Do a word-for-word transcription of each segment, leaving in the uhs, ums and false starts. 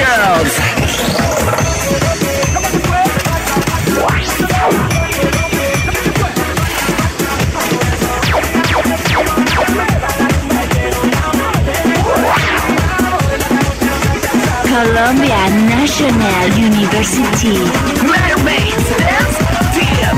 girls. Columbia National University. Mermaids Dance Team.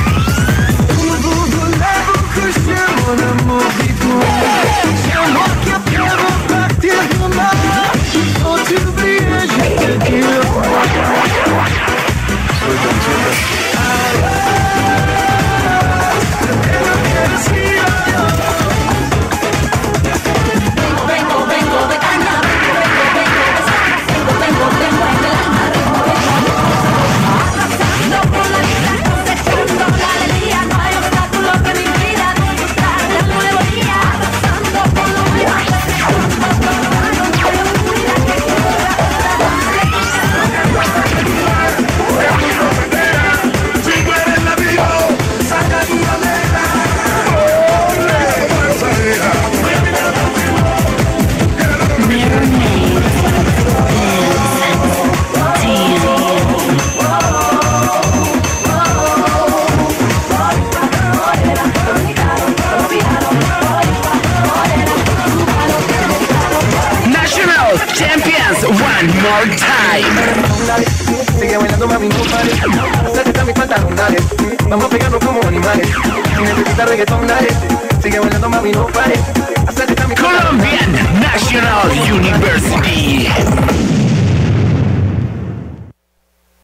Champions, one more time. Sigue bailando, mami, no pares. Acércate a mis pantalones, dale. Vamos a pegarnos como animales. Si necesitas reggaetón, dale. Sigue bailando, mami, no pares. Acércate a mis Colombian National University.